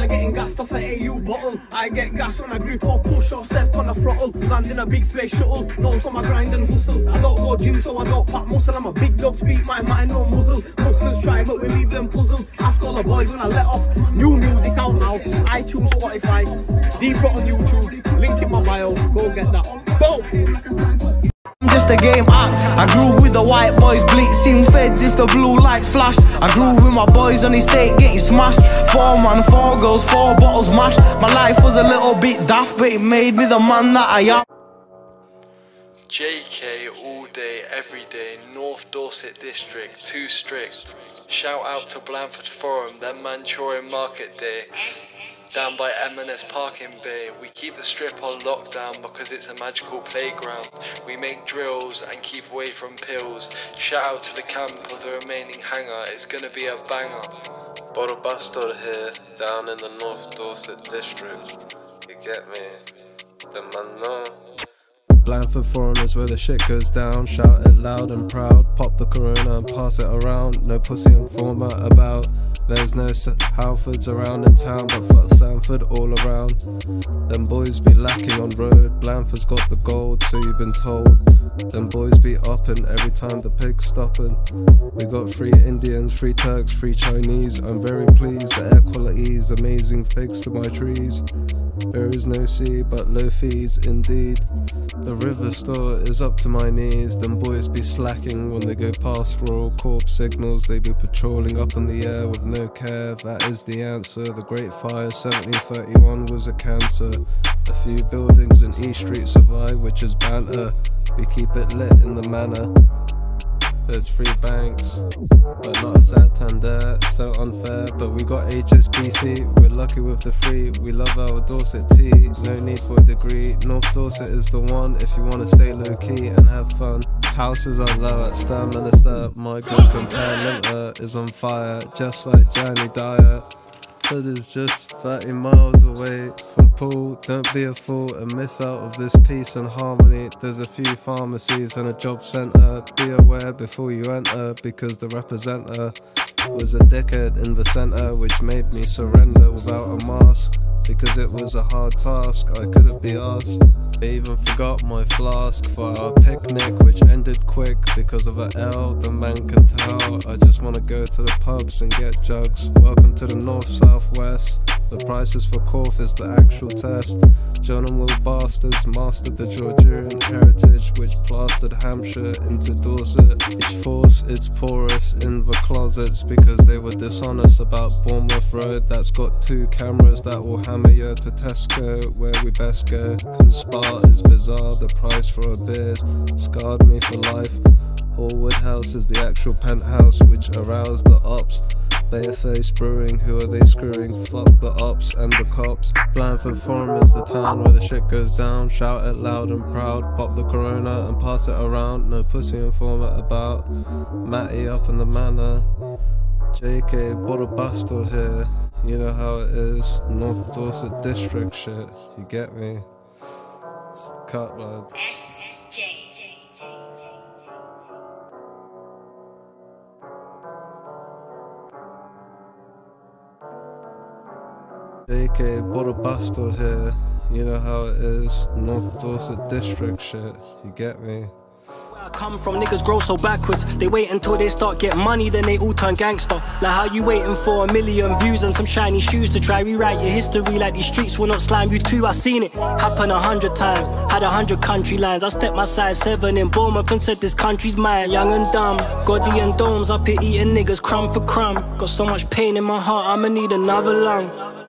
I getting gassed off an AU bottle. I get gas when I grip or push or step on the throttle. Land in a big space shuttle, known for my grind and hustle. I don't go gym so I don't pack muscle. I'm a big dog, speak my mind, no muzzle. Hustlers try but we leave them puzzled. Ask all the boys when I let off. New music out now, iTunes, Spotify, deep on YouTube. Link in my bio, go get that. Boom! I'm just a game act. I grew with the white boys blitzing feds if the blue lights flashed. I grew with my boys on the estate getting smashed. 4 man, 4 girls, 4 bottles mashed. My life was a little bit daft, but it made me the man that I am. JK all day, every day, North Dorset district, too strict. Shout out to Blandford Forum, then Manchurian Market Day. Down by M&S Parking Bay, we keep the strip on lockdown because it's a magical playground. We make drills and keep away from pills. Shout out to the camp of the remaining hangar, it's gonna be a banger. Blandford here, down in the North Dorset district. You get me? The man know. Blandford Forum is where the shit goes down. Shout it loud and proud. Pop the corona and pass it around. No pussy informer about. There's no Halfords around in town, but fuck Sanford all around. Them boys be lacking on road. Blandford's got the gold, so you've been told. Them boys be uppin' every time the pig's stoppin'. We got 3 Indians, 3 Turks, 3 Chinese. I'm very pleased, the air quality's amazing, figs to my trees. There is no sea, but low fees indeed. The river store is up to my knees. Them boys be slacking when they go past Royal Corp signals. They be patrolling up in the air with no care, that is the answer. The Great Fire 1731 was a cancer. A few buildings in East Street survive, which is banter. We keep it lit in the manor. There's 3 banks, but not a Santander, so unfair. But we got HSBC, we're lucky with the 3. We love our Dorset tea, no need for a degree. North Dorset is the one if you want to stay low key and have fun. Houses are low at Stan Minister, my good compare Linter is on fire, just like Johnny Dyer. Hood is just 30 miles away from Pool. Don't be a fool and miss out of this peace and harmony. There's a few pharmacies and a job centre. Be aware before you enter, because the representer was a dickhead in the centre, which made me surrender without a mask. Because it was a hard task, I couldn't be asked. I even forgot my flask for our picnic, which ended quick because of a L, the man can tell. I just wanna go to the pubs and get jugs. Welcome to the North Southwest. The prices for Corf is the actual test. John and Will bastards mastered the Georgian heritage, which plastered Hampshire into Dorset. It's force, it's porous in the closets, because they were dishonest about Bournemouth Road. That's got 2 cameras that will hammer you to Tesco, where we best go. Cause Spa is bizarre, the price for a beer scarred me for life. Hallwood House is the actual penthouse, which aroused the ops. Bareface Brewing, who are they screwing? Fuck the ops and the cops. Blandford Forum is the town where the shit goes down. Shout it loud and proud. Pop the corona and pass it around. No pussy informer about. Matty up in the manor. JK Blandford here. You know how it is. North Dorset district shit. You get me? Cut, lad. JK Blandford here. You know how it is. North Dorset district shit. You get me? I come from, niggas grow so backwards. They wait until they start get money, then they all turn gangster. Like how you waiting for 1 million views and some shiny shoes to try rewrite your history, like these streets will not slime you too. I seen it happen 100 times, had 100 country lines. I stepped my size 7 in Bournemouth and said this country's mine. Young and dumb, Goddy and Domes up here eating niggas crumb for crumb. Got so much pain in my heart, I'ma need another lung.